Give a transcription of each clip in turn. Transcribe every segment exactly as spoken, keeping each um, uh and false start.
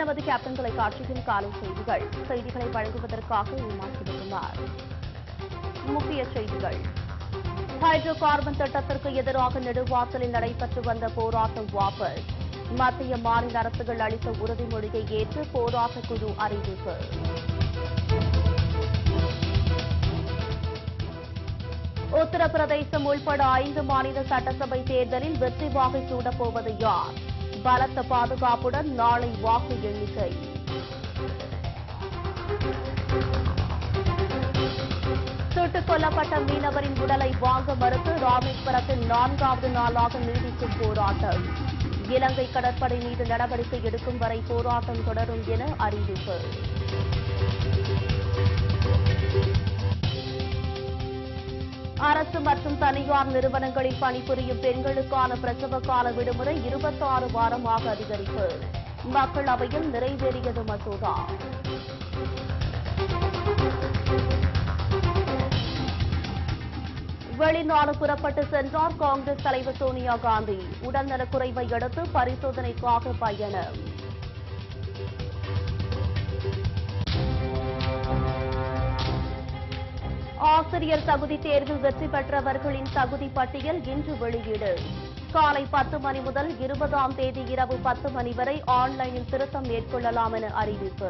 நமது கேப்டன் தொலைக்காட்சியின் காலை செய்திகள். செய்திகளை வழங்குவதற்காக ஏமாற்றிவிட்டுள்ளார். முக்கிய செய்திகள். ஹைட்ரோ கார்பன் திட்டத்திற்கு எதிராக நெடுவாசலில் நடைபெற்று வந்த போராட்டம் வாபஸ். மத்திய மாநில அரசுகள் அளித்த உறுதிமொழியை ஏற்று போராட்டக் குழு அறிவிப்பு. உத்தரப்பிரதேசம் உள்பட ஐந்து மாநில சட்டசபை தேர்தலில் வெற்றி வாகை சூடப்போவது யார்? பலத்த பாதுகாப்புடன் நாளை வாக்கு எண்ணிக்கை. சுட்டுக் கொல்லப்பட்ட மீனவரின் உடலை வாங்க மறுத்து ராமேஸ்வரத்தில் நான்காவது நாளாக நீடிக்கும் போராட்டம். இலங்கை கடற்படை மீது நடவடிக்கை எடுக்கும் வரை போராட்டம் தொடரும் என அறிவிப்பு. அரசு மற்றும் தனியார் நிறுவனங்களில் பணிபுரியும் பெண்களுக்கான பிரசவ கால விடுமுறை இருபத்தாறு வாரமாக அதிகரிப்பு. மக்களவையில் நிறைவேறியது மசோதா. வெளிநாடு புறப்பட்டு சென்றார் காங்கிரஸ் தலைவர் சோனியா காந்தி. உடல்நலக்குறைவை அடுத்து பரிசோதனைக்காக பயணம். ஆசிரியர் தகுதி தேர்வில் வெற்றி பெற்றவர்களின் தகுதி பட்டியல் இன்று வெளியீடு. காலை பத்து மணி முதல் இருபதாம் தேதி இரவு பத்து மணி வரை ஆன்லைனில் திருத்தம் மேற்கொள்ளலாம் என அறிவிப்பு.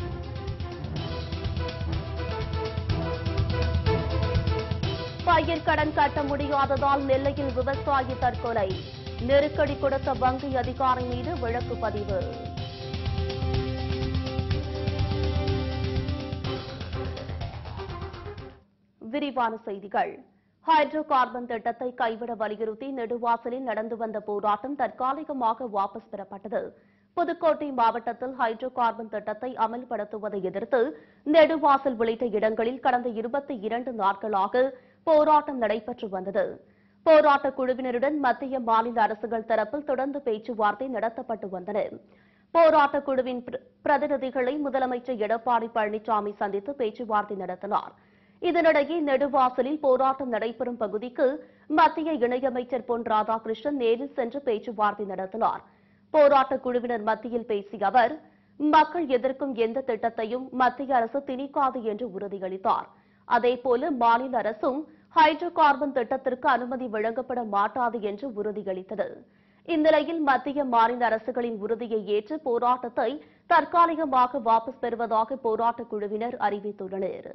பயிர்க்கடன் கட்ட முடியாததால் நெல்லையில் விவசாயி தற்கொலை. நெருக்கடி கொடுத்த வங்கி அதிகாரி மீது வழக்கு பதிவு. விரிவான செய்திகள். ஹைட்ரோ கார்பன் திட்டத்தை கைவிட வலியுறுத்தி நெடுவாசலில் நடந்து வந்த போராட்டம் தற்காலிகமாக வாபஸ் பெறப்பட்டது. புதுக்கோட்டை மாவட்டத்தில் ஹைட்ரோ கார்பன் திட்டத்தை அமல்படுத்துவதை எதிர்த்து நெடுவாசல் உள்ளிட்ட இடங்களில் கடந்த இருபத்தி இரண்டு நாட்களாக போராட்டம் நடைபெற்று வந்தது. போராட்டக் குழுவினருடன் மத்திய மாநில அரசுகள் தரப்பில் தொடர்ந்து பேச்சுவார்த்தை நடத்தப்பட்டு வந்தன. போராட்டக் குழுவின் பிரதிநிதிகளை முதலமைச்சர் எடப்பாடி பழனிசாமி சந்தித்து பேச்சுவார்த்தை நடத்தினார். இதனிடையே நெடுவாசலில் போராட்டம் நடைபெறும் பகுதிக்கு மத்திய இணையமைச்சர் பொன் ராதாகிருஷ்ணன் நேரில் சென்று பேச்சுவார்த்தை நடத்தினார். போராட்டக் குழுவினர் மத்தியில் பேசிய அவர், மக்கள் எதிர்க்கும் எந்த திட்டத்தையும் மத்திய அரசு திணிக்காது என்று உறுதியளித்தார். அதேபோல மாநில அரசும் ஹைட்ரோ கார்பன் திட்டத்திற்கு அனுமதி வழங்கப்பட மாட்டாது என்று உறுதியளித்தது. இந்நிலையில் மத்திய மாநில அரசுகளின் உறுதியை ஏற்று போராட்டத்தை தற்காலிகமாக வாபஸ் பெறுவதாக போராட்டக் குழுவினர் அறிவித்துள்ளனர்.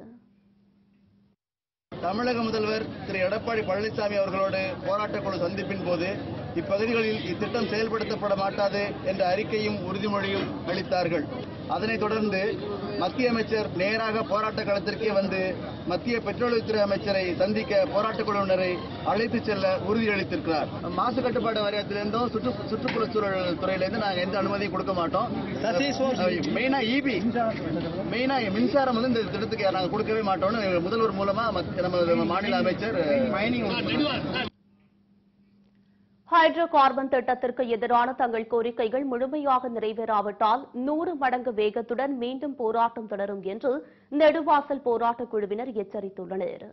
தமிழக முதல்வர் திரு எடப்பாடி பழனிசாமி அவர்களோடு போராட்டக் குழு சந்திப்பின் போது இப்பகுதிகளில் இத்திட்டம் செயல்படுத்தப்பட மாட்டாது என்ற அறிக்கையும் உறுதிமொழியும் அளித்தார்கள். அதனைத் தொடர்ந்து மத்திய அமைச்சர் நேராக போராட்ட களத்திற்கே வந்து மத்திய பெட்ரோலியத்துறை அமைச்சரை சந்திக்க போராட்டக் குழுவினரை அழைத்து செல்ல உறுதியளித்திருக்கிறார். மாசு கட்டுப்பாடு வாரியத்திலிருந்தும் சுற்று சுற்றுப்புறச்சூழல் துறையிலிருந்து நாங்கள் எந்த அனுமதியும் கொடுக்க மாட்டோம். மெயினா இபி மெயினா மின்சாரம் வந்து இந்த திட்டத்துக்கு நாங்கள் கொடுக்கவே மாட்டோம்னு முதல்வர் மூலமா நம்ம மாநில அமைச்சர் மைனிங். ஹைட்ரோ கார்பன் திட்டத்திற்கு எதிரான தங்கள் கோரிக்கைகள் முழுமையாக நிறைவேறாவிட்டால் நூறு மடங்கு வேகத்துடன் மீண்டும் போராட்டம் தொடரும் என்று நெடுவாசல் போராட்டக் குழுவினர் எச்சரித்துள்ளனர்.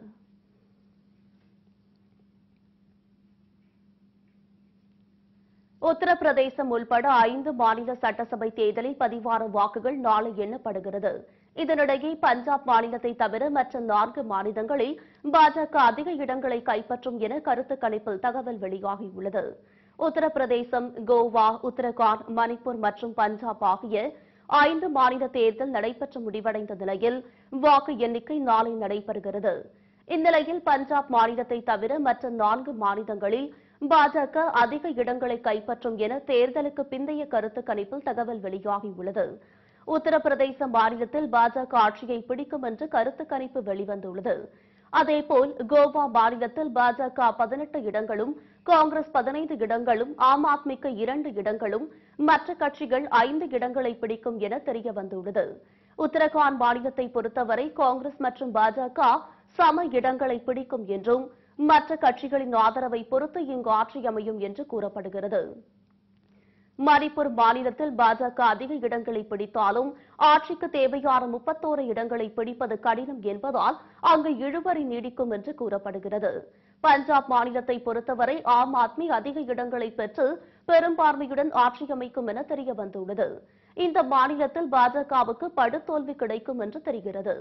உத்தரப்பிரதேசம் உள்பட ஐந்து மாநில சட்டசபை தேர்தலில் பதிவான வாக்குகள் நாளை எண்ணப்படுகிறது. இதனிடையே பஞ்சாப் மாநிலத்தை தவிர மற்ற நான்கு மாநிலங்களில் பாஜக அதிக இடங்களை கைப்பற்றும் என கருத்து கணிப்பில் தகவல் வெளியாகியுள்ளது. உத்தரப்பிரதேசம், கோவா, உத்தரகாண்ட், மணிப்பூர் மற்றும் பஞ்சாப் ஆகிய ஐந்து மாநில தேர்தல் நடைபெற்று முடிவடைந்த நிலையில் வாக்கு எண்ணிக்கை நாளை நடைபெறுகிறது. இந்நிலையில் பஞ்சாப் மாநிலத்தை தவிர மற்ற நான்கு மாநிலங்களில் பாஜக அதிக இடங்களை கைப்பற்றும் என தேர்தலுக்கு பிந்தைய கருத்து கணிப்பில் தகவல் வெளியாகியுள்ளது. உத்தரப்பிரதேச மாநிலத்தில் பாஜக ஆட்சியை பிடிக்கும் என்று கருத்து கணிப்பு வெளிவந்துள்ளது. அதேபோல் கோவா மாநிலத்தில் பாஜக பதினெட்டு இடங்களும், காங்கிரஸ் பதினைந்து இடங்களும், ஆம் ஆத்மிக்கு இரண்டு இடங்களும், மற்ற கட்சிகள் ஐந்து இடங்களை பிடிக்கும் என தெரியவந்துள்ளது. உத்தரகாண்ட் மாநிலத்தை பொறுத்தவரை காங்கிரஸ் மற்றும் பாஜக சம இடங்களை பிடிக்கும் என்றும் மற்ற கட்சிகளின் ஆதரவை பொறுத்து இங்கு ஆட்சி அமையும் என்று கூறப்படுகிறது. மணிப்பூர் மாநிலத்தில் பாஜக அதிக இடங்களை பிடித்தாலும் ஆட்சிக்கு தேவையான முப்பத்தோரு இடங்களை பிடிப்பது கடினம் என்பதால் அங்கு இழுபறி நீடிக்கும் என்று கூறப்படுகிறது. பஞ்சாப் மாநிலத்தை பொறுத்தவரை ஆம் ஆத்மி அதிக இடங்களை பெற்று பெரும்பான்மையுடன் ஆட்சி அமைக்கும் என தெரியவந்துள்ளது. இந்த மாநிலத்தில் பாஜகவுக்கு படுதோல்வி கிடைக்கும் என்று தெரிகிறது.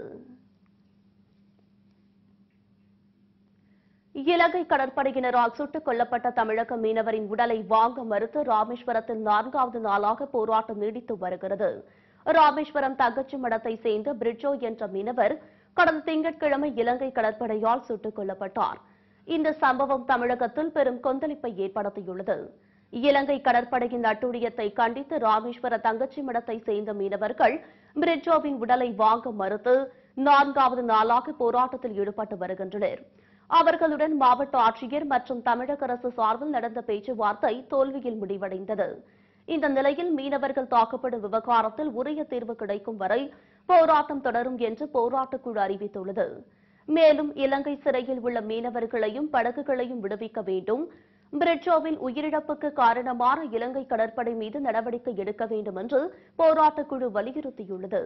இலங்கை கடற்படையினரால் சுட்டுக் கொல்லப்பட்ட தமிழக மீனவரின் உடலை வாங்க மறுத்து ராமேஸ்வரத்தில் நான்காவது நாளாக போராட்டம் நீடித்து வருகிறது. ராமேஸ்வரம் தங்கச்சி மடத்தை சேர்ந்த பிரிட்ஜோ என்ற மீனவர் கடந்த திங்கட்கிழமை இலங்கை கடற்படையால் சுட்டுக் கொல்லப்பட்டார். இந்த சம்பவம் தமிழகத்தில் பெரும் கொந்தளிப்பை ஏற்படுத்தியுள்ளது. இலங்கை கடற்படையின் அட்டூழியத்தை கண்டித்து ராமேஸ்வர தங்கச்சி மடத்தை சேர்ந்த மீனவர்கள் பிரிட்ஜோவின் உடலை வாங்க மறுத்து நான்காவது நாளாக போராட்டத்தில் ஈடுபட்டு வருகின்றனர். அவர்களுடன் மாவட்ட ஆட்சியர் மற்றும் தமிழக அரசு சார்பில் நடந்த பேச்சுவார்த்தை தோல்வியில் முடிவடைந்தது. இந்த நிலையில் மீனவர்கள் தாக்கப்படும் விவகாரத்தில் உரிய தீர்வு கிடைக்கும் வரை போராட்டம் தொடரும் என்று போராட்டக்குழு அறிவித்துள்ளது. மேலும் இலங்கை சிறையில் உள்ள மீனவர்களையும் படகுகளையும் விடுவிக்க வேண்டும், பிரிட்ஜோவின் உயிரிழப்புக்கு காரணமான இலங்கை கடற்படை மீது நடவடிக்கை எடுக்க வேண்டும் என்று போராட்டக்குழு வலியுறுத்தியுள்ளது.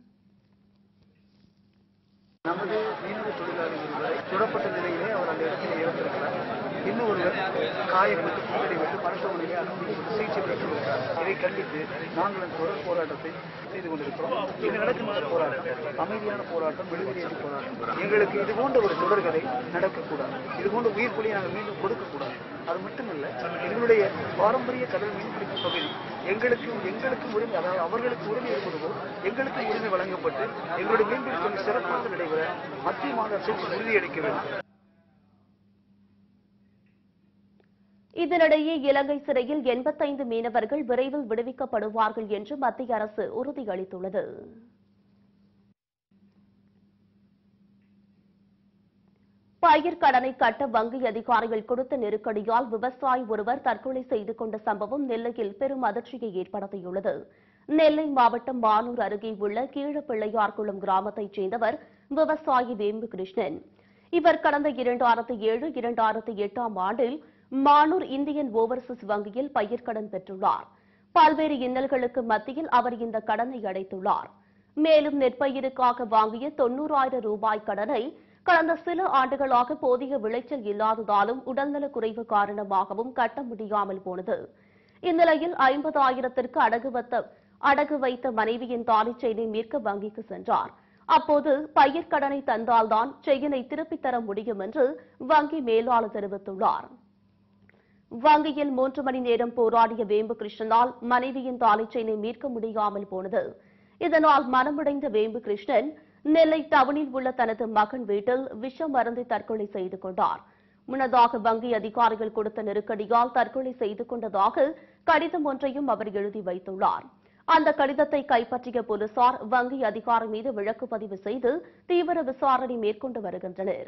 நமது மீனவ தொழிலாளி ஒருவரை சுடப்பட்ட நிலையிலே அவர் அந்த இடத்தில் இறந்திருக்கிறார். இன்னும் ஒருவர் காயப்பட்டு கூட்டடிப்பட்டு மருத்துவமனையில் அனுமதிக்கப்பட்டு சிகிச்சை பெற்று வருகிறார். இதை கண்டித்து நாங்கள் தொடர் போராட்டத்தை செய்து கொண்டிருக்கிறோம். இங்கு நடக்கின்ற போராட்டம் அமைதியான போராட்டம், விடுதலையான போராட்டம். எங்களுக்கு இது போன்ற ஒரு தொடர்கதை நடக்கக்கூடாது. இது போன்ற உயிர் பலியை நாங்கள் மீண்டும் கொடுக்கக்கூடாது. அது மட்டுமல்ல, எங்களுடைய பாரம்பரிய கடல் மீன்பிடிப்பு பகுதி எங்களுக்கு எங்களுக்கு உரிமை, அதாவது அவர்களுக்கு உரிமை இருப்பது போல் எங்களுக்கு உரிமை வழங்கப்பட்டு எங்களுடைய மீன்பிடிப்பு தொழில் சிறப்பாக நடைபெற மத்திய மாநில அரசு உறுதியளிக்க வேண்டும். இதனிடையே இலங்கை சிறையில் எண்பத்தைந்து மீனவர்கள் விரைவில் விடுவிக்கப்படுவார்கள் என்று மத்திய அரசு உறுதியளித்துள்ளது. பயிர் கடனை கட்ட வங்கி அதிகாரிகள் கொடுத்த நெருக்கடியால் விவசாயி ஒருவர் தற்கொலை செய்து கொண்ட சம்பவம் நெல்லையில் பெரும் அதிர்ச்சியை ஏற்படுத்தியுள்ளது. நெல்லை மாவட்டம் மானூர் அருகே உள்ள கீழப்பிள்ளையார்குளம் கிராமத்தைச் சேர்ந்தவர் விவசாயி வேம்பு கிருஷ்ணன். இவர் கடந்த இரண்டாயிரத்தி ஏழு இரண்டாயிரத்தி எட்டாம் ஆண்டில் மானூர் இந்தியன் ஓவர்சீஸ் வங்கியில் பயிர்க்கடன் பெற்றுள்ளார். பல்வேறு இன்னல்களுக்கு மத்தியில் அவர் இந்த கடனை அடைத்துள்ளார். மேலும் நெற்பயிருக்காக வாங்கிய தொன்னூறாயிரம் ரூபாய் கடனை கடந்த சில ஆண்டுகளாக போதிய விளைச்சல் இல்லாததாலும் உடல்நலக் குறைவு காரணமாகவும் கட்ட முடியாமல் போனது. இந்நிலையில் ஐம்பதாயிரத்திற்கு அடகு வைத்த அடகு வைத்த மனைவியின் தாலிச் செயினை மீட்க வங்கிக்கு சென்றார். அப்போது பயிர்க்கடனை தந்தால்தான் செயினை திருப்பித் தர முடியும் என்று வங்கி மேலாளர் தெரிவித்துள்ளார். வங்கியில் மூன்று மணி நேரம் போராடிய வேம்பு கிருஷ்ணனால் மனைவியின் தாலிச் செயினை மீட்க முடியாமல் போனது. இதனால் மனமுடைந்த வேம்பு கிருஷ்ணன் நெல்லை டவுனில் உள்ள தனது மகன் வீட்டில் விஷம் அருந்தி தற்கொலை செய்து கொண்டார். முன்னதாக வங்கி அதிகாரிகள் கொடுத்த நெருக்கடியால் தற்கொலை செய்து கொண்டதாக கடிதம் ஒன்றையும் அவர் எழுதி வைத்துள்ளார். அந்த கடிதத்தை கைப்பற்றிய போலீசார் வங்கி அதிகாரி மீது வழக்கு பதிவு செய்து தீவிர விசாரணை மேற்கொண்டு வருகின்றனர்.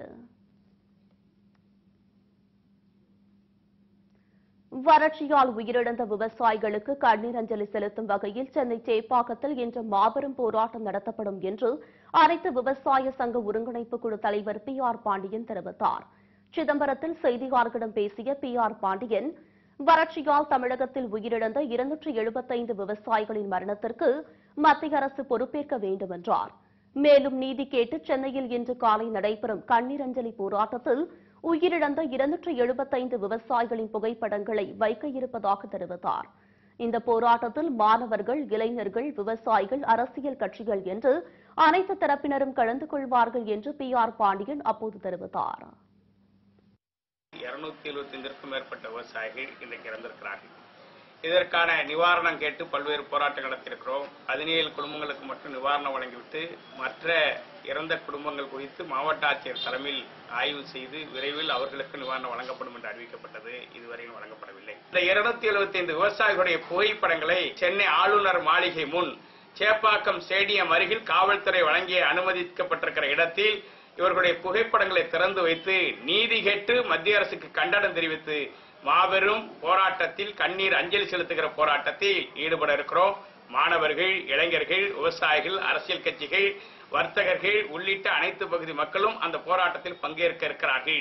வறட்சியால் உயிரிழந்த விவசாயிகளுக்கு கண்ணீர் அஞ்சலி செலுத்தும் வகையில் சென்னை சேப்பாக்கத்தில் இன்று மாபெரும் போராட்டம் நடத்தப்படும் என்று அனைத்து விவசாய சங்க ஒருங்கிணைப்பு குழு தலைவர் பி ஆர் பாண்டியன் தெரிவித்தார். சிதம்பரத்தில் செய்தியாளர்களிடம் பேசிய பி ஆர் பாண்டியன், வறட்சியால் தமிழகத்தில் உயிரிழந்த இருநூற்று எழுபத்தைந்து விவசாயிகளின் மரணத்திற்கு மத்திய அரசு பொறுப்பேற்க வேண்டும் என்றார். மேலும் நீதி கேட்டு சென்னையில் இன்று காலை நடைபெறும் கண்ணீர் அஞ்சலி போராட்டத்தில் உயிரிழந்த இருநூற்று எழுபத்தைந்து விவசாயிகளின் புகைப்படங்களை வைக்க இருப்பதாக தெரிவித்தார். இந்த போராட்டத்தில் மாணவர்கள், இளைஞர்கள், விவசாயிகள், அரசியல் கட்சிகள் என்று அனைத்து தரப்பினரும் கலந்து கொள்வார்கள் என்று பி ஆர் பாண்டியன் அப்போது தெரிவித்தார். இருநூத்தி எழுபத்தி ஐந்திற்கும் மேற்பட்ட விவசாயிகள் இன்றைக்கு இறந்திருக்கிறார்கள். இதற்கான நிவாரணம் கேட்டு பல்வேறு போராட்டம் நடத்தியிருக்கிறோம். பதினேழு குடும்பங்களுக்கு மட்டும் நிவாரணம் வழங்கிவிட்டு மற்ற இறந்த குடும்பங்கள் குறித்து மாவட்ட ஆட்சியர் தலைமையில் ஆய்வு செய்து விரைவில் அவர்களுக்கு நிவாரணம் வழங்கப்படும் என்று அறிவிக்கப்பட்டது. இதுவரையும் வழங்கப்படவில்லை. இந்த இருநூத்தி எழுபத்தி ஐந்து விவசாயிகளுடைய புகைப்படங்களை சென்னை ஆளுநர் மாளிகை முன் சேப்பாக்கம் ஸ்டேடியம் அருகில் காவல்துறை வழங்கிய அனுமதிக்கப்பட்டிருக்கிற இடத்தில் இவர்களுடைய புகைப்படங்களை திறந்து வைத்து நீதி கேட்டு மத்திய அரசுக்கு கண்டனம் தெரிவித்து மாபெரும் போராட்டத்தில் கண்ணீர் அஞ்சலி செலுத்துகிற போராட்டத்தில் ஈடுபட இருக்கிறோம். மாணவர்கள், இளைஞர்கள், விவசாயிகள், அரசியல் கட்சிகள், வர்த்தகர்கள் உள்ளிட்ட அனைத்து பகுதி மக்களும் அந்த போராட்டத்தில் பங்கேற்க இருக்கிறார்கள்.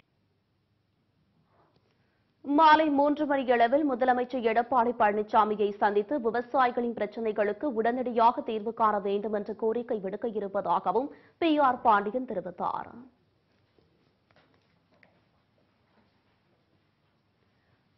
மாலை மூன்று மணியளவில் முதலமைச்சர் எடப்பாடி பழனிசாமியை சந்தித்து விவசாயிகளின் பிரச்சினைகளுக்கு உடனடியாக தீர்வு காண வேண்டும் என்ற கோரிக்கை விடுக்க இருப்பதாகவும் பி ஆர் பாண்டியன் தெரிவித்தார்.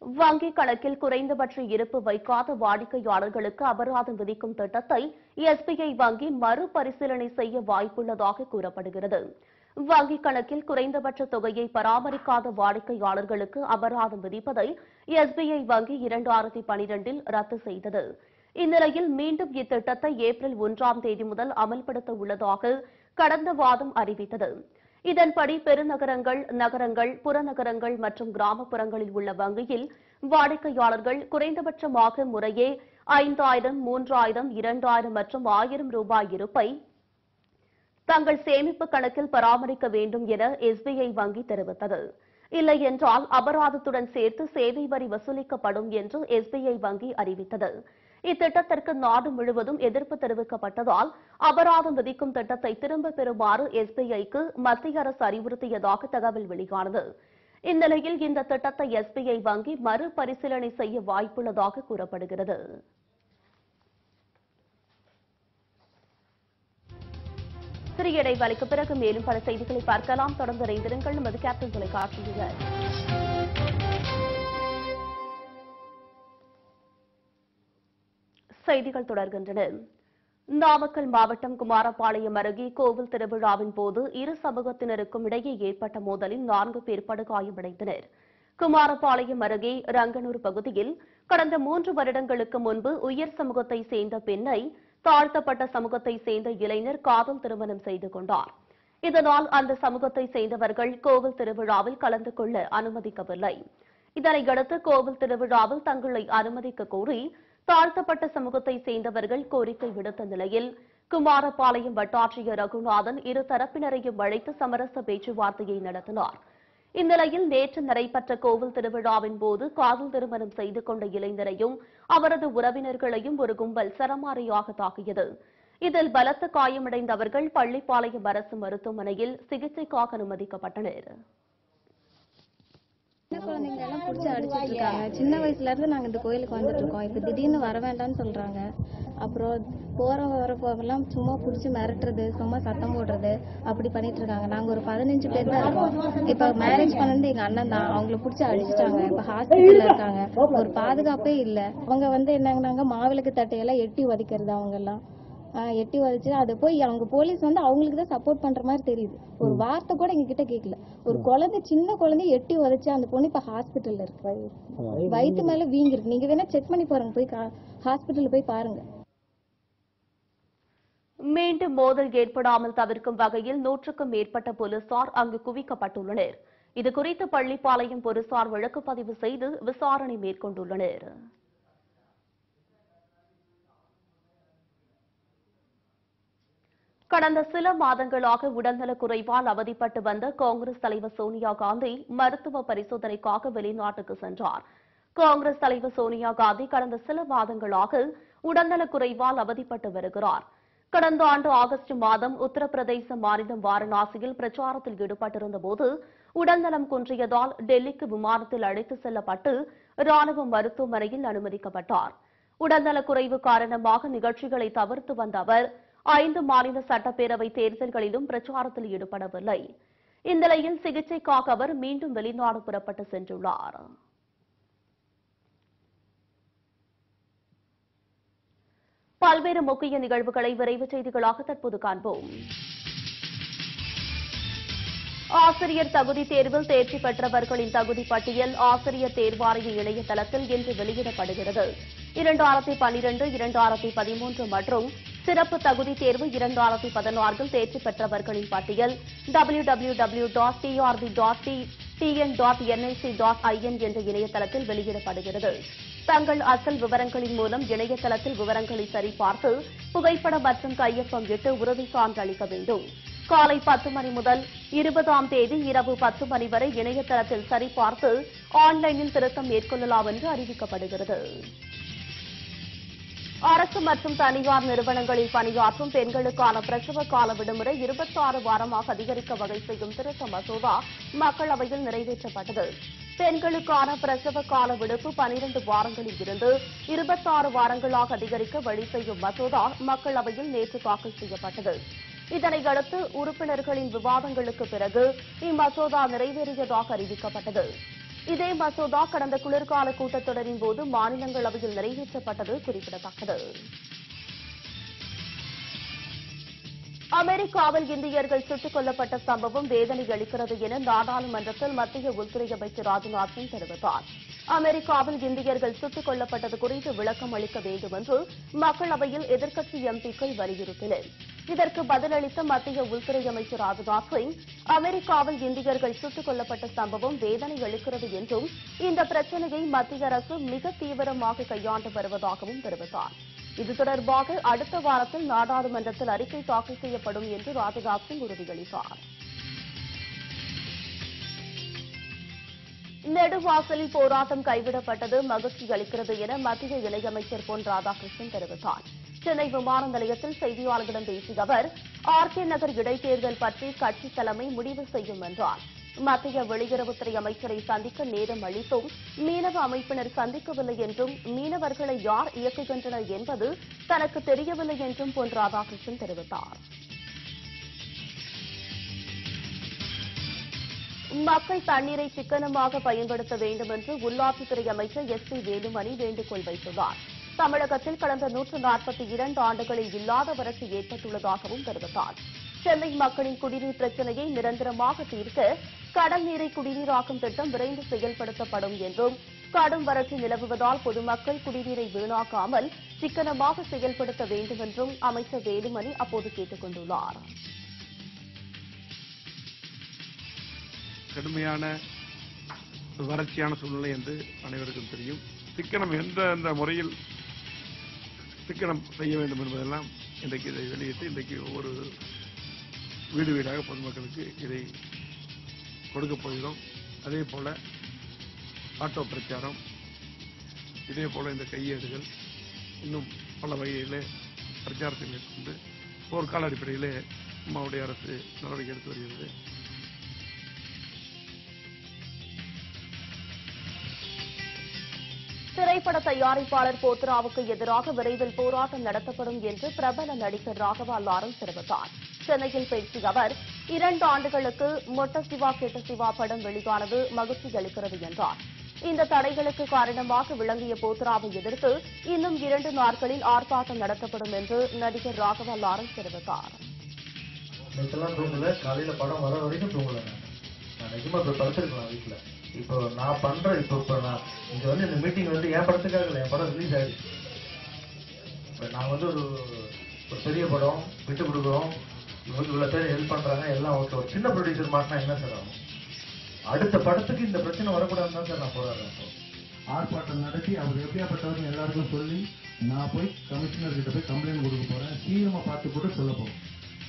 வங்கிக் கணக்கில் குறைந்தபட்ச இருப்பு வைக்காத வாடிக்கையாளர்களுக்கு அபராதம் விதிக்கும் திட்டத்தை எஸ்பிஐ வங்கி மறுபரிசீலனை செய்ய வாய்ப்புள்ளதாக கூறப்படுகிறது. வங்கிக் கணக்கில் குறைந்தபட்ச தொகையை பராமரிக்காத வாடிக்கையாளர்களுக்கு அபராதம் விதிப்பதை எஸ்பிஐ வங்கி இரண்டாயிரத்தி பனிரெண்டில் ரத்து செய்தது. இந்நிலையில் மீண்டும் இத்திட்டத்தை ஏப்ரல் ஒன்றாம் தேதி முதல் அமல்படுத்த உள்ளதாக கடந்த வாரம் அறிவித்தது. இதன்படி பெருநகரங்கள், நகரங்கள், புறநகரங்கள் மற்றும் கிராமப்புறங்களில் உள்ள வங்கியில் வாடிக்கையாளர்கள் குறைந்தபட்சமாக முறையே ஐந்தாயிரம், மூன்றாயிரம், இரண்டாயிரம் மற்றும் ஆயிரம் ரூபாய் இருப்பை தங்கள் சேமிப்பு கணக்கில் பராமரிக்க வேண்டும் என எஸ்பிஐ வங்கி தெரிவித்தது. இல்லையென்றால் அபராதத்துடன் சேர்த்து சேவை வரி வசூலிக்கப்படும் என்று எஸ்பிஐ வங்கி அறிவித்தது. இத்திட்டத்திற்கு நாடு முழுவதும் எதிர்ப்பு தெரிவிக்கப்பட்டதால் அபராதம் விதிக்கும் திட்டத்தை திரும்பப் பெறுமாறு எஸ்பிஐக்கு மத்திய அரசு அறிவுறுத்தியதாக தகவல் வெளியானது. இந்நிலையில் இந்த திட்டத்தை எஸ்பிஐ வங்கி மறுபரிசீலனை செய்ய வாய்ப்புள்ளதாக கூறப்படுகிறது. சிறிய இடைவெளிக்கு பிறகு மேலும் பல செய்திகளை பார்க்கலாம். தொடர்ந்து இணைந்திருங்கள் நமது கேப்டன் தொலைக்காட்சியில். செய்திகள் தொடர்கின்றன. நாமக்கல் மாவட்டம் குமாரபாளையம் அருகே கோவில் திருவிழாவின் போது இரு சமூகத்தினருக்கும் இடையே ஏற்பட்ட மோதலில் நான்கு பேர் படுகாயமடைந்தனர். குமாரபாளையம் அருகே ரங்கனூர் பகுதியில் கடந்த மூன்று வருடங்களுக்கு முன்பு உயர் சமூகத்தை சேர்ந்த பெண்ணை தாழ்த்தப்பட்ட சமூகத்தை சேர்ந்த இளைஞர் காதல் திருமணம் செய்து கொண்டார். இதனால் அந்த சமூகத்தை சேர்ந்தவர்கள் கோவில் திருவிழாவில் கலந்து கொள்ள அனுமதிக்கவில்லை. இதனையடுத்து கோவில் திருவிழாவில் தங்களை அனுமதிக்க கோரி தாழ்த்தப்பட்ட சமூகத்தை சேர்ந்தவர்கள் கோரிக்கை விடுத்த நிலையில் குமாரபாளையம் வட்டாட்சியர் ரகுநாதன் இரு தரப்பினரையும் அழைத்து சமரச பேச்சுவார்த்தையை நடத்தினார். இந்நிலையில் நேற்று நடைபெற்ற கோவில் திருவிழாவின் போது காதல் திருமணம் செய்து கொண்ட இளைஞரையும் அவரது உறவினர்களையும் ஒரு கும்பல் சரமாரியாக தாக்கியது. இதில் பலத்த காயமடைந்த அவர்கள் பள்ளிப்பாளையம் அரசு மருத்துவமனையில் சிகிச்சைக்காக அனுமதிக்கப்பட்டனர். சின்ன குழந்தைங்க எல்லாம் பிடிச்சி அடிச்சிட்டு இருக்காங்க. சின்ன வயசுல இருந்து நாங்க இந்த கோயிலுக்கு வந்துட்டு இருக்கோம். இப்ப திடீர்னு வர வேண்டாம்னு சொல்றாங்க. அப்புறம் போற வர போகலாம் சும்மா பிடிச்சி மிரட்டுறது, சும்மா சத்தம் போடுறது அப்படி பண்ணிட்டு இருக்காங்க. நாங்க ஒரு பதினஞ்சு பேர் தான் இருக்கோம். இப்ப மேரேஜ் பண்ணது எங்க அண்ணன் தான். அவங்களை பிடிச்சி அடிச்சிட்டாங்க. இப்ப ஹாஸ்பிட்டல்ல இருக்காங்க. ஒரு பாதுகாப்பே இல்ல. அவங்க வந்து என்னங்கன்னாங்க மாவிளக்கு தட்டையெல்லாம் எட்டி உதைக்கிறது. அவங்க எல்லாம் எட்டி வச்சு அதை போய் அவங்க போலீஸ் வந்து அவங்களுக்கு தான் சப்போர்ட் பண்ற மாதிரி தெரியுது. ஒரு வார்த்தை கூட எங்க கிட்ட கேட்கல. ஒரு குழந்தை, சின்ன குழந்தை எட்டி உதைச்சு அந்த பொண்ணு இப்ப ஹாஸ்பிட்டல்ல இருக்கு. வயிற்று மேல வீங்கி இருக்கு. நீங்க வேணா செக் பண்ணி பாருங்க, போய் ஹாஸ்பிட்டல்ல போய் பாருங்க. மீண்டும் மோதல் ஏற்படாமல் தவிர்க்கும் வகையில் நூற்றுக்கும் மேற்பட்ட போலீசார் அங்கு குவிக்கப்பட்டுள்ளனர். இதுகுறித்து பள்ளிப்பாளையம் போலீசார் வழக்கு பதிவு செய்து விசாரணை மேற்கொண்டுள்ளனர். கடந்த சில மாதங்களாக உடல்நலக் குறைவால் அவதிப்பட்டு வந்த காங்கிரஸ் தலைவர் சோனியா காந்தி மருத்துவ பரிசோதனைக்காக வெளிநாட்டுக்கு சென்றார். காங்கிரஸ் தலைவர் சோனியா காந்தி கடந்த சில மாதங்களாக உடல்நலக் குறைவால் அவதிப்பட்டு வருகிறார். கடந்த ஆண்டு ஆகஸ்ட் மாதம் உத்தரப்பிரதேச மாநிலம் வாரணாசியில் பிரச்சாரத்தில் ஈடுபட்டிருந்த போது உடல்நலம் குன்றியதால் டெல்லிக்கு விமானத்தில் அழைத்து செல்லப்பட்டு ராணுவ மருத்துவமனையில் அனுமதிக்கப்பட்டார். உடல்நலக் குறைவு காரணமாக நிகழ்ச்சிகளை தவிர்த்து வந்த அவர் ஐந்து மாநில சட்டப்பேரவை தேர்தல்களிலும் பிரச்சாரத்தில் ஈடுபடவில்லை. இந்நிலையில் சிகிச்சைக்காக அவர் மீண்டும் வெளிநாடு புறப்பட்டு சென்றுள்ளார். பல்வேறு முக்கிய நிகழ்வுகளை விரைவு செய்திகளாக தற்போது காண்போம். ஆசிரியர் தகுதி தேர்வில் தேர்ச்சி பெற்றவர்களின் தகுதி பட்டியல் ஆசிரியர் தேர்வாணைய இணையதளத்தில் இன்று வெளியிடப்படுகிறது. இரண்டாயிரத்தி பன்னிரண்டு இரண்டாயிரத்தி பதிமூன்று மற்றும் சிறப்பு தகுதி தேர்வு இரண்டாயிரத்தி பதினான்கில் தேர்ச்சி பெற்றவர்களின் பட்டியல் W W W dot TRP dot TN dot NIC dot IN என்ற இணையதளத்தில் வெளியிடப்படுகிறது. தங்கள் அசல் விவரங்களின் மூலம் இணையதளத்தில் விவரங்களை சரிபார்த்து புகைப்படம் மற்றும் கையொப்பம் இட்டு உறுதி சான்று அளிக்க வேண்டும். காலை பத்து மணி முதல் இருபதாம் தேதி இரவு பத்து மணி வரை இணையதளத்தில் சரிபார்த்து ஆன்லைனில் திருத்தம் மேற்கொள்ளலாம் என்று அறிவிக்கப்படுகிறது. அரசு மற்றும் தனியார் நிறுவனங்களில் பணியாற்றும் பெண்களுக்கான பிரசவ கால விடுமுறை இருபத்தி ஆறு வாரமாக அதிகரிக்க வகை செய்யும் திருத்த மசோதா மக்களவையில் நிறைவேற்றப்பட்டது. பெண்களுக்கான பிரசவ கால விடுப்பு பனிரண்டு வாரங்களில் இருந்து இருபத்தி ஆறு வாரங்களாக அதிகரிக்க வழி செய்யும் மசோதா மக்களவையில் நேற்று தாக்கல் செய்யப்பட்டது. இதனையடுத்து உறுப்பினர்களின் விவாதங்களுக்கு பிறகு இம்மசோதா நிறைவேறியதாக அறிவிக்கப்பட்டது. இதே மசோதா கடந்த குளிர்கால கூட்டத்தொடரின் போது மாநிலங்களவையில் நிறைவேற்றப்பட்டது குறிப்பிடத்தக்கது. அமெரிக்காவில் இந்தியர்கள் சுட்டுக் கொல்லப்பட்ட சம்பவம் வேதனை அளிக்கிறது என நாடாளுமன்றத்தில் மத்திய உள்துறை அமைச்சர் ராஜ்நாத் சிங் தெரிவித்தார். அமெரிக்காவில் இந்தியர்கள் சுட்டுக் கொல்லப்பட்டது குறித்து விளக்கம் அளிக்க வேண்டும் என்று மக்களவையில் எதிர்க்கட்சி எம்பிக்கள் வலியுறுத்தினர். இதற்கு பதிலளித்த மத்திய உள்துறை அமைச்சர் ராஜ்நாத் சிங், அமெரிக்காவில் இந்தியர்கள் சுட்டுக் கொல்லப்பட்ட சம்பவம் வேதனை அளிக்கிறது என்றும் இந்த பிரச்சினையை மத்திய அரசு மிக தீவிரமாக கையாண்டு வருவதாகவும் தெரிவித்தார். இது தொடர்பாக அடுத்த வாரத்தில் நாடாளுமன்றத்தில் அறிக்கை தாக்கல் செய்யப்படும் என்று ராஜ்நாத் சிங் உறுதியளித்தார். நெடுவாசலில் போராட்டம் கைவிடப்பட்டது மகிழ்ச்சி அளிக்கிறது என மத்திய இணையமைச்சர் பொன் ராதாகிருஷ்ணன் தெரிவித்தார். சென்னை விமான நிலையத்தில் செய்தியாளர்களிடம் பேசிய அவர், ஆர் கே நகர் இடைத்தேர்தல் பற்றி கட்சி தலைமை முடிவு செய்யும் என்றார். மத்திய வெளியுறவுத்துறை அமைச்சரை சந்திக்க நேரம் அளித்தும் மீனவ அமைப்பினர் சந்திக்கவில்லை என்றும் மீனவர்களை யார் இயக்குகின்றனர் என்பது தனக்கு தெரியவில்லை என்றும் பொன் ராதாகிருஷ்ணன் தெரிவித்தார். மக்கள் தண்ணீரை சிக்கனமாக பயன்படுத்த வேண்டும் என்று உள்ளாட்சித்துறை அமைச்சர் எஸ் பி வேலுமணி வேண்டுகோள் வைத்துள்ளார். தமிழகத்தில் கடந்த நூற்று நாற்பத்தி இரண்டு ஆண்டுகளில் இல்லாத வறட்சி ஏற்பட்டுள்ளதாகவும் தெரிவித்தார். சென்னை மக்களின் குடிநீர் பிரச்சினையை நிரந்தரமாக தீர்க்க கடல் நீரை குடிநீராக்கும் திட்டம் விரைந்து செயல்படுத்தப்படும் என்றும், கடும் வறட்சி நிலவுவதால் பொதுமக்கள் குடிநீரை வீணாக்காமல் சிக்கனமாக செயல்படுத்த வேண்டும் என்றும் அமைச்சர் வேலுமணி அப்போது கேட்டுக் கொண்டுள்ளார். கடுமையான வறட்சியான சூழ்நிலை என்று அனைவருக்கும் தெரியும். சிக்கனம் எந்த எந்த முறையில் சிக்கனம் செய்ய வேண்டும் என்பதெல்லாம் இன்றைக்கு இதை வெளியிட்டு இன்றைக்கு ஒவ்வொரு வீடு வீடாக பொதுமக்களுக்கு இதை கொடுக்கப் போகிறோம். அதே போல ஆட்டோ பிரச்சாரம், இதே போல இந்த கையேடுகள் இன்னும் பல வகையிலே பிரச்சாரத்தை மேற்கொண்டு போர்க்கால அடிப்படையிலே அம்மாவுடைய அரசு நடவடிக்கை எடுத்து வருகிறது. திரைப்பட தயாரிப்பாளர் போத்ராவுக்கு எதிராக விரைவில் போராட்டம் நடத்தப்படும் என்று பிரபல நடிகர் ராகவா லாரன்ஸ் தெரிவித்தார். சென்னையில் பேசிய அவர், இரண்டு ஆண்டுகளுக்கு மொட்ட சிவா கெட்ட சிவா படம் வெளியானது மகிழ்ச்சி அளிக்கிறது என்றார். இந்த தடைகளுக்கு காரணமாக விளங்கிய போத்ராவை எதிர்த்து இன்னும் இரண்டு நாட்களில் ஆர்ப்பாட்டம் நடத்தப்படும் என்று நடிகர் ராகவா லாரன்ஸ் தெரிவித்தார். காலையில படம் வர வரைக்கும் தூங்கல. நான் நிஜமா இப்ப படுத்திருக்கலாம் வீட்டுல. இப்போ நான் பண்றேன். இப்போ இப்போ நான் இங்க வந்து இந்த மீட்டிங் வந்து என் படத்துக்காக இல்லை, என் படம் ரிலீஸ் ஆயிடுச்சு. நான் வந்து ஒரு ஒரு பெரிய படம் விட்டு கொடுக்குறோம், இவங்க இவ்வளவு பேர் ஹெல்ப் பண்றாங்க, எல்லாம் ஓகே. ஒரு சின்ன ப்ரொடியூசர் மாட்டினா என்ன சார் ஆகும்? அடுத்த படத்துக்கு இந்த பிரச்சனை வரக்கூடாதுன்னு தான் சார் நான் போராடுறேன். ஆர்ப்பாட்டம் நடத்தி அவர் எப்படியாப்பட்டவர்கள் எல்லாருக்கும் சொல்லி நான் போய் கமிஷனர் கிட்ட போய் கம்ப்ளைண்ட் கொடுக்க போறேன். சீக்கிரமா பார்த்து கூட சொல்ல போறேன்.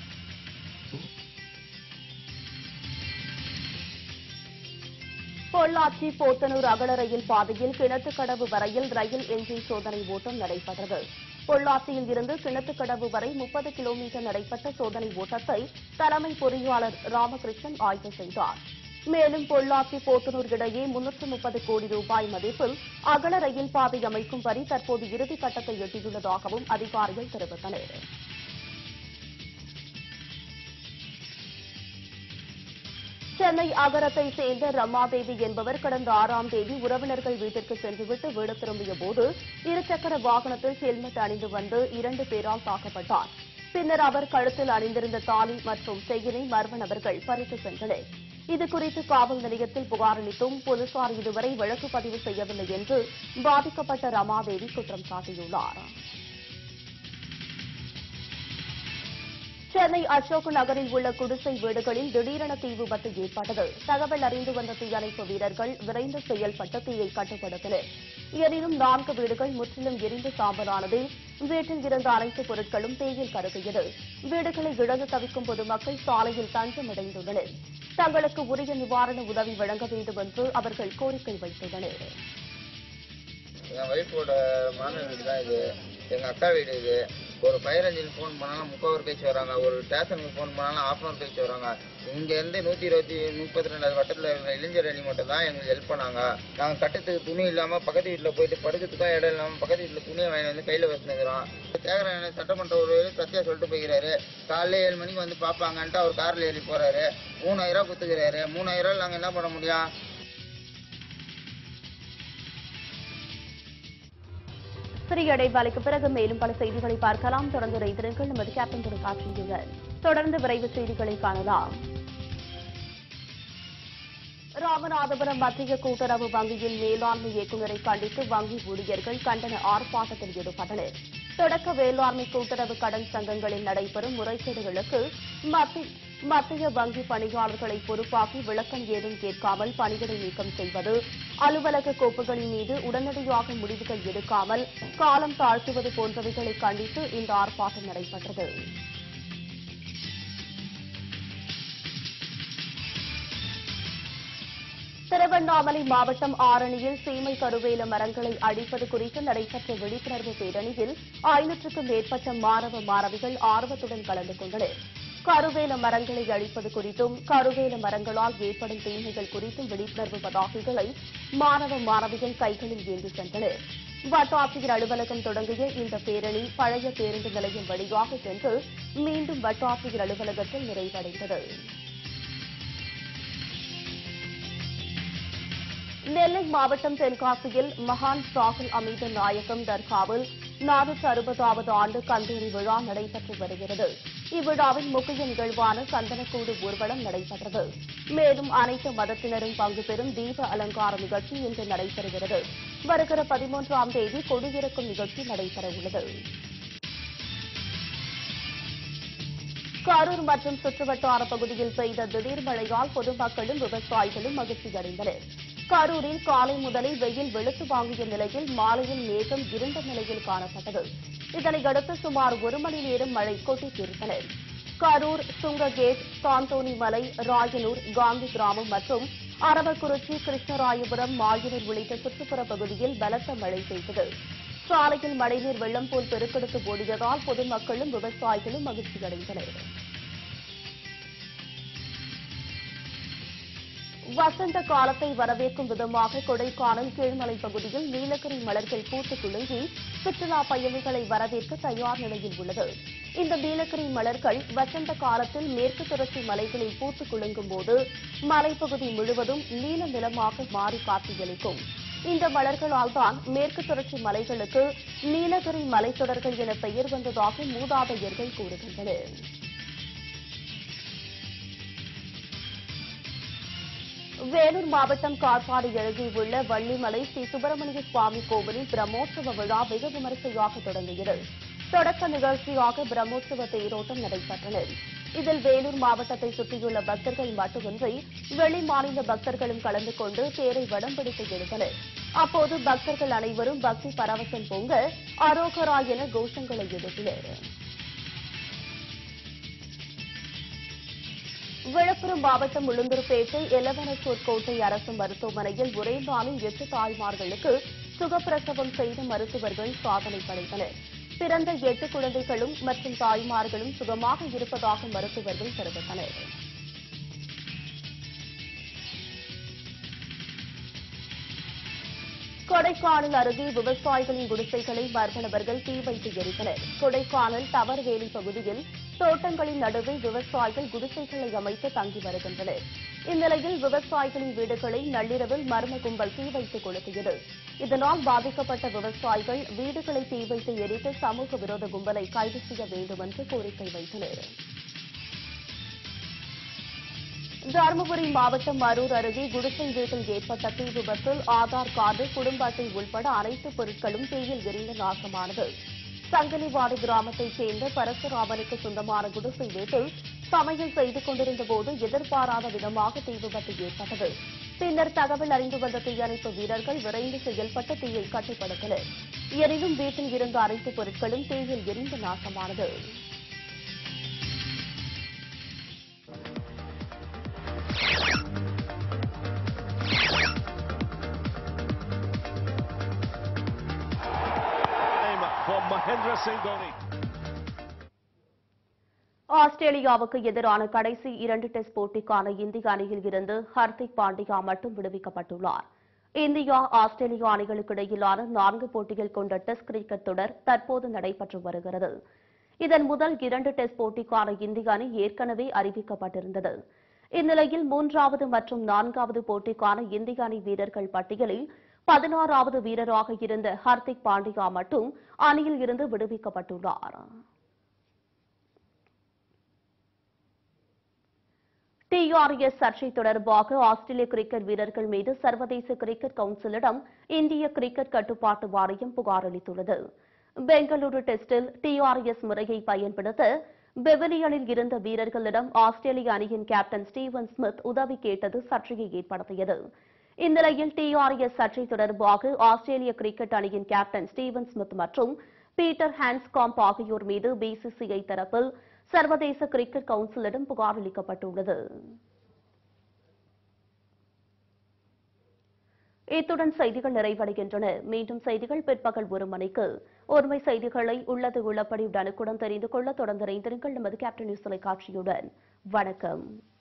பொள்ளாச்சி போத்தனூர் அகல ரயில் பாதையில் கிணத்துக்கடவு வரையில் ரயில் என்ஜின் சோதனை ஓட்டம் நடைபெற்றது. பொள்ளாச்சியில் இருந்து கிணத்துக்கடவு வரை முப்பது கிலோமீட்டர் நடைபெற்ற சோதனை ஓட்டத்தை தலைமை பொறியாளர் ராமகிருஷ்ணன் ஆய்வு செய்தார். மேலும் பொள்ளாச்சி போத்தனூர் இடையே முன்னூற்று முப்பது கோடி ரூபாய் மதிப்பில் அகல ரயில் பாதை அமைக்கும் பணி தற்போது இறுதிக் கட்டத்தை எட்டியுள்ளதாகவும் அதிகாரிகள் தெரிவித்தனர். சென்னை அகரத்தை சேர்ந்த ரமாதேவி என்பவர் கடந்த ஆறாம் தேதி உறவினர்கள் வீட்டிற்கு சென்றுவிட்டு வீடு திரும்பிய போது இருசக்கர வாகனத்தில் ஹெல்மெட் அணிந்து வந்து இரண்டு பேரால் தாக்கப்பட்டார். பின்னர் அவர் கழுத்தில் அணிந்திருந்த தாலி மற்றும் செயினை மர்ம நபர்கள் பறித்து சென்றனர். இதுகுறித்து காவல் நிலையத்தில் புகார் அளித்தும் போலீசார் இதுவரை வழக்கு பதிவு செய்யவில்லை என்று பாதிக்கப்பட்ட ரமாதேவி குற்றம் சாட்டியுள்ளார். சென்னை அசோக் நகரில் உள்ள குடிசை வீடுகளில் திடீரென தீ விபத்து ஏற்பட்டது. தகவல் அறிந்து வந்த தீயணைப்பு வீரர்கள் விரைந்து செயல்பட்டு தீயை கட்டுப்படுத்தினர். எனினும் நான்கு வீடுகள் முற்றிலும் எரிந்து சாம்பலானதில் வீட்டில் இருந்த அனைத்து பொருட்களும் தீயில் கருகியது. வீடுகளை இழந்து தவிக்கும் பொதுமக்கள் சாலையில் தஞ்சமடைந்துள்ளனர். தங்களுக்கு உரிய நிவாரண உதவி வழங்க வேண்டும் என்று அவர்கள் கோரிக்கை வைத்துள்ளனர். என் ஒய்ஃபோட மாமன் வீடு தான் இது, எங்க அக்கா வீடு இது. ஒரு ஃபயர் இன்ஜின் ஃபோன் பண்ணாலும் முக்கால் ஹவர் கழிச்சு வராங்க, ஒரு ஸ்டேஷனுக்கு ஃபோன் பண்ணாலும் ஹாஃப் அன் ஹவர் கழிச்சு வராங்க. இங்கேருந்து நூற்றி இருபத்தி முப்பத்தி ரெண்டாவது வட்டத்தில் இருக்கிற இளைஞர் அணி மட்டும் தான் எங்களுக்கு ஹெல்ப் பண்ணாங்க. நாங்கள் கட்டத்துக்கு துணி இல்லாமல் பக்கத்து வீட்டில் போயிட்டு படுக்கிறதுக்காக இடம் இல்லாமல் பக்கத்து வீட்டில் துணியை வாங்கி வந்து கையில் வச்சுருக்கிறோம். சேகரன் சட்டமன்ற ஒரு சத்தியா சொல்லிட்டு போய்கிறாரு, காலையில் ஏழு மணிக்கு வந்து பார்ப்பாங்கன்ட்டு அவர் காரில் ஏறி போகிறாரு. மூணாயிரம் ரூபா கொடுத்துக்கிறாரு. மூணாயிரம் நாங்கள் என்ன பண்ண முடியும்? சிறிய இடைவேளைக்கு பிறகு மேலும் பல செய்திகளை பார்க்கலாம். தொடர்ந்து இணைந்திருங்கள் நமது கேப்டன் தொலைக்காட்சியுடன். தொடர்ந்து விரைவு செய்திகளை காணலாம். ராமநாதபுரம் மத்திய கூட்டுறவு வங்கியில் மேலாண்மை இயக்குநரை கண்டித்து வங்கி ஊழியர்கள் கண்டன ஆர்ப்பாட்டத்தில் ஈடுபட்டனர். தொடக்க வேளாண்மை கூட்டுறவு கடன் சங்கங்களில் நடைபெறும் முறைகேடுகளுக்கு மத்திய வங்கி பணியாளர்களை பொறுப்பாக்கி விளக்கம் ஏதும் கேட்காமல் பணியிடை நீக்கம் செய்வது, அலுவலக கோப்புகளின் மீது உடனடியாக முடிவுகள் எடுக்காமல் காலம் தாழ்த்துவது போன்றவைகளை கண்டித்து இந்த ஆர்ப்பாட்டம் நடைபெற்றது. திருவண்ணாமலை மாவட்டம் ஆரணியில் சீமை கருவேல மரங்களை அழிப்பது குறித்து நடைபெற்ற விழிப்புணர்வு பேரணியில் ஐநூற்றுக்கும் மேற்பட்ட மாணவ மாணவிகள் ஆர்வத்துடன் கலந்து கொண்டனர். கருவேல மரங்களை அழிப்பது குறித்தும் கருவேல மரங்களால் ஏற்படும் தீமைகள் குறித்தும் விழிப்புணர்வு பதாகைகளை மாணவ மாணவிகள் கைகளில் ஏந்தி சென்றனர். வட்டாட்சியர் அலுவலகம் தொடங்கிய இந்த பேரணி பழைய பேருந்து நிலையம் வழியாக சென்று மீண்டும் வட்டாட்சியர் அலுவலகத்தில் நிறைவடைந்தது. நெல்லை மாவட்டம் தென்காசியில் மகான் சாகுல் அமீது நாயகம் தர்காவில் நானூற்று அறுபதாவது ஆண்டு கந்தூரி விழா நடைபெற்று வருகிறது. இவ்விழாவின் முக்கிய நிகழ்வான சந்தனக்கூடு ஊர்வலம் நடைபெற்றது. மேலும் அனைத்து மதத்தினரும் பங்கு பெறும் தீப அலங்கார நிகழ்ச்சி இன்று நடைபெறுகிறது. வருகிற பதிமூன்றாம் தேதி கொடியிறக்கும் நிகழ்ச்சி நடைபெறவுள்ளது. கரூர் மற்றும் சுற்றுவட்டார பகுதியில் பெய்த திடீர் மழையால் பொதுமக்களும் விவசாயிகளும் மகிழ்ச்சியடைந்தனர். கரூரில் காலை முதலே வெயில் வெளுத்து வாங்கிய நிலையில் மாலையில் மேகம் இருண்ட நிலையில் காணப்பட்டது. இதனையடுத்து சுமார் ஒரு மணி நேரம் மழை கொட்டி தீர்த்தன. கரூர், சுங்ககேட், தாந்தோணி மலை, ராயனூர், காந்தி கிராமம் மற்றும் அரவக்குறிச்சி, கிருஷ்ணராயபுரம், மாயூர் உள்ளிட்ட சுற்றுப்புற பகுதியில் பலத்த மழை பெய்தது. சாலையில் மழைநீர் வெள்ளம் போல் பெருக்கெடுத்து ஓடியதால் பொதுமக்களும் விவசாயிகளும் மகிழ்ச்சியடைந்தனர். வசந்த காலத்தை வரவேற்கும் விதமாக கொடைக்கானல் கீழ்மலை பகுதியில் நீலகிரி மலர்கள் பூத்து குலுங்கி சுற்றுலா பயணிகளை வரவேற்க தயார் நிலையில் உள்ளது. இந்த நீலகிரி மலர்கள் வசந்த காலத்தில் மேற்கு தொடர்ச்சி மலைகளில் பூத்து குலுங்கும் போது மலைப்பகுதி முழுவதும் நீல நிலமாக மாறி காட்சியளிக்கும். இந்த மலர்களால் தான் மேற்கு தொடர்ச்சி மலைகளுக்கு நீலகிரி மலைத்தொடர்கள் என பெயர் வந்ததாக மூதாதையர்கள் கூறுகின்றனர். வேலூர் மாவட்டம் காட்பாடி அருகே உள்ள வள்ளிமலை ஸ்ரீ சுப்பிரமணிய சுவாமி கோவிலில் பிரம்மோற்சவ விழா வெகு விமரிசையாக தொடங்கியது. தொடக்க நிகழ்ச்சியாக பிரம்மோற்சவ தேரோட்டம் நடைபெற்றது. இதில் வேலூர் மாவட்டத்தை சுற்றியுள்ள பக்தர்கள் மட்டுமின்றி வெளி மாநில பக்தர்களும் கலந்து கொண்டு தேரை வடம் பிடித்து எடுத்தனர். அப்போது பக்தர்கள் அனைவரும் பக்தி பரவசம் பொங்க அரோகரா என கோஷங்களை எழுப்பினர். விழுப்புரம் மாவட்டம் உளுந்தூர்பேட்டை எலவனசூர் கோட்டை அரசு மருத்துவமனையில் ஒரே நாளில் எட்டு தாய்மார்களுக்கு சுகப்பிரசவம் செய்த மருத்துவர்கள் சாதனை படைத்தனர். பிறந்த எட்டு குழந்தைகளும் மற்றும் தாய்மார்களும் சுகமாக இருப்பதாக மருத்துவர்கள் தெரிவித்தனர். கொடைக்கானல் அருகே விவசாயிகளின் குடிசைகளை மர்ம நபர்கள் தீ வைத்து எரித்தனர். கொடைக்கானல் டவர்வேலி பகுதியில் தோட்டங்களின் நடுவே விவசாயிகள் குடிசைகளை அமைத்து தங்கி வருகின்றனர். இந்நிலையில் விவசாயிகளின் வீடுகளை நள்ளிரவில் மர்ம கும்பல் தீ வைத்து கொளுத்தியது. இதனால் பாதிக்கப்பட்ட விவசாயிகள் வீடுகளை தீ வைத்து எரித்து சமூக விரோத கும்பலை கைது செய்ய வேண்டும் என்று கோரிக்கை வைத்தனர். தருமபுரி மாவட்டம் அரூர் அருகே குடிசை வீட்டில் ஏற்பட்ட தீ விபத்தில் ஆதார் கார்டு, குடும்ப அட்டை உள்பட அனைத்து பொருட்களும் தீயில் எரிந்து நாசமானது. சங்கலிவாடி கிராமத்தைச் சேர்ந்த பரசுராமனுக்கு சொந்தமான குடிசை வீட்டில் சமையல் செய்து கொண்டிருந்த போது எதிர்பாராத விதமாக தீ விபத்து ஏற்பட்டது. பின்னர் தகவல் அறிந்து வந்த தீயணைப்பு வீரர்கள் விரைந்து செயல்பட்டு தீயை கட்டுப்படுத்தினர். எனினும் வீட்டில் இருந்த அனைத்து பொருட்களும் தீயில் எரிந்து நாசமானது. ஆஸ்திரேலியாவுக்கு எதிரான கடைசி இரண்டு டெஸ்ட் போட்டிக்கான இந்திய அணியில் இருந்து ஹர்திக் பாண்டியா மட்டும் விடுவிக்கப்பட்டுள்ளார். இந்தியா ஆஸ்திரேலியா அணிகளுக்கு இடையிலான நான்கு போட்டிகள் கொண்ட டெஸ்ட் கிரிக்கெட் தொடர் தற்போது நடைபெற்று வருகிறது. இதன் முதல் இரண்டு டெஸ்ட் போட்டிக்கான இந்திய அணி ஏற்கனவே அறிவிக்கப்பட்டிருந்தது. இந்நிலையில் மூன்றாவது மற்றும் நான்காவது போட்டிக்கான இந்திய அணி வீரர்கள் பட்டியலில் பதினாறாவது வீரராக இருந்த ஹர்திக் பாண்டியா மட்டும் அணியில் இருந்து விடுவிக்கப்பட்டுள்ளார். டிஆர்எஸ் சர்ச்சை தொடர்பாக ஆஸ்திரேலிய கிரிக்கெட் வீரர்கள் மீது சர்வதேச கிரிக்கெட் கவுன்சிலிடம் இந்திய கிரிக்கெட் கட்டுப்பாட்டு வாரியம் புகார் அளித்துள்ளது. பெங்களூரு டெஸ்டில் டிஆர்எஸ் முறையை பயன்படுத்த பெவிலியனில் இருந்த வீரர்களிடம் ஆஸ்திரேலிய அணியின் கேப்டன் ஸ்டீவன் ஸ்மித் உதவி கேட்டது சர்ச்சையை ஏற்படுத்தியது. இந்நிலையில் டிஆர்எஸ் சர்ச்சை தொடர்பாக ஆஸ்திரேலிய கிரிக்கெட் அணியின் கேப்டன் ஸ்டீவன் ஸ்மித் மற்றும் பீட்டர் ஹான்ஸ்காம்ப் ஆகியோர் மீது பிசிசிஐ தரப்பில் சர்வதேச கிரிக்கெட் கவுன்சிலிடம் புகார் அளிக்கப்பட்டுள்ளது. இத்துடன் செய்திகள் நிறைவடைகின்றன. மீண்டும் செய்திகள் பிற்பகல் ஒரு மணிக்கு. ஒருமை செய்திகளை உள்ளது உள்ளபடி உடனுக்குடன் தெரிந்து கொள்ள தொடர்ந்து இணைந்திருங்கள் நமது கேப்டன் நியூஸ் தொலைக்காட்சியுடன். வணக்கம்.